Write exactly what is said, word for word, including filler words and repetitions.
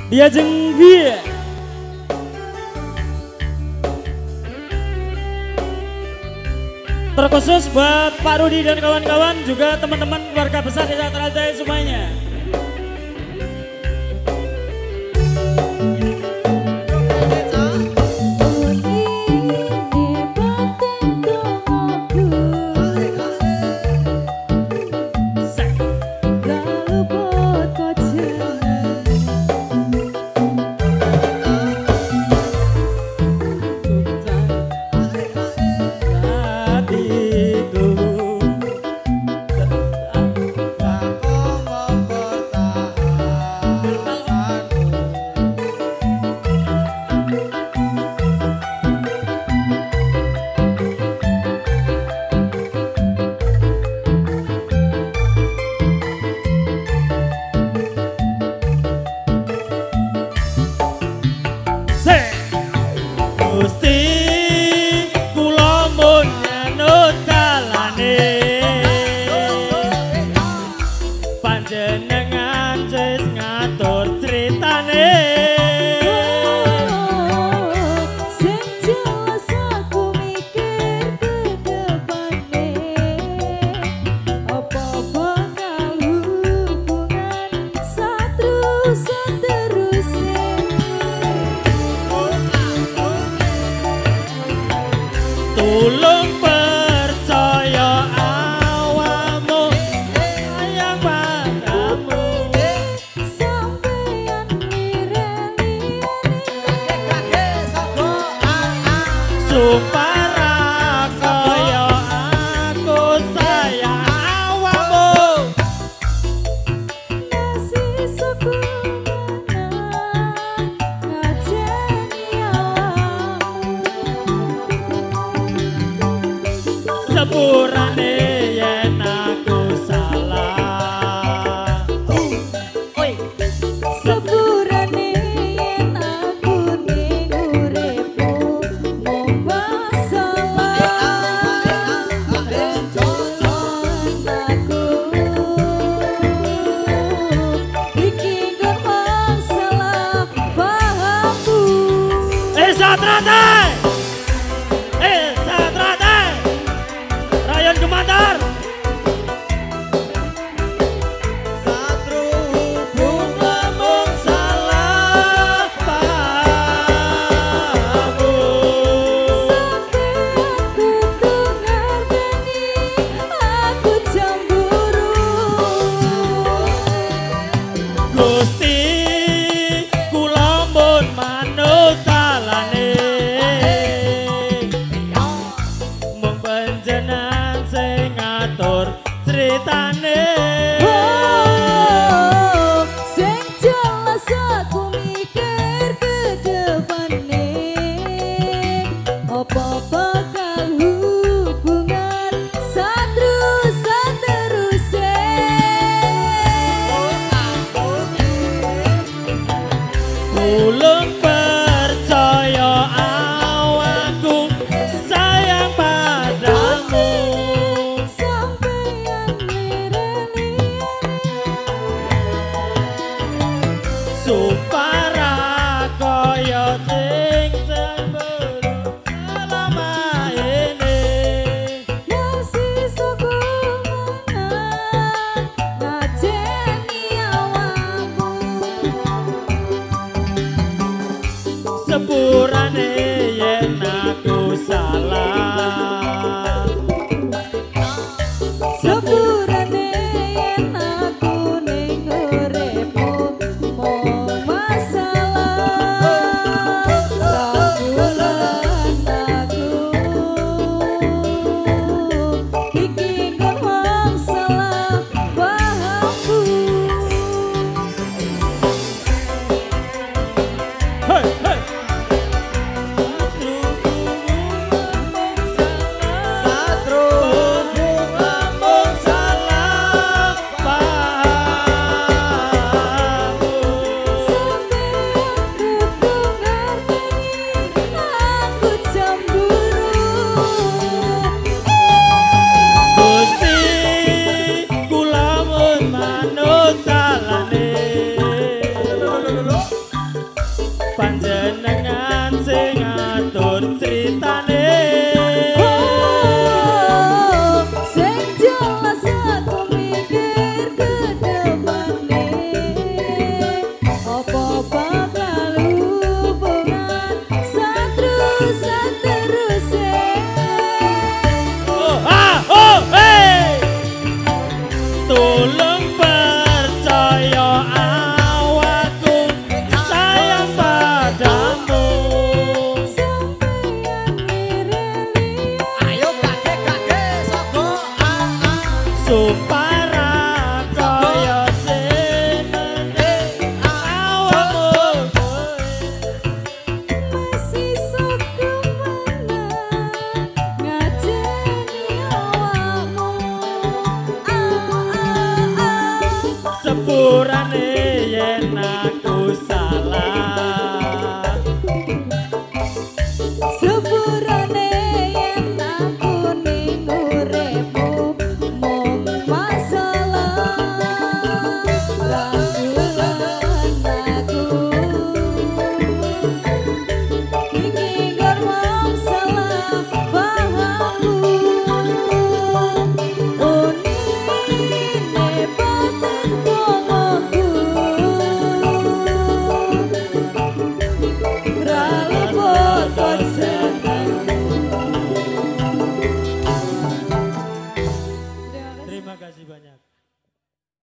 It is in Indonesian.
Dia jeng dia. Terkhusus buat Pak Rudi dan kawan-kawan, juga teman-teman keluarga besar Desa Teratai semuanya. Tulung percaya awamu sayang padamu sampeyan mireni sumpah ra kaya aku sayang awamu nasi suku sepurane yen aku salah oi sepurane yen aku ning uripku mung masalah aku iki gak salah pahamku eh Satrate eh Satrate Rayon Gemantar Satru bunga mung salah pahammu sampai aku tuh ngerteni aku cemburu Gusti kula mun manut kalane mung panjenengan sing ngatur ceritane oh, sing jelas aku mikir ke depane apa bakal hubungan saterus sateruse ulun percaya awakku sayang padamu sampeyan mireni sumpah ra kaya sing semburu selama ini nasi suku mangan ngajeni awakmu sepurane yen aku salah sepurane yen aku ning uripmu mung masalah kakulan aku iki kok salah pahamku hey hey sepurane yen aku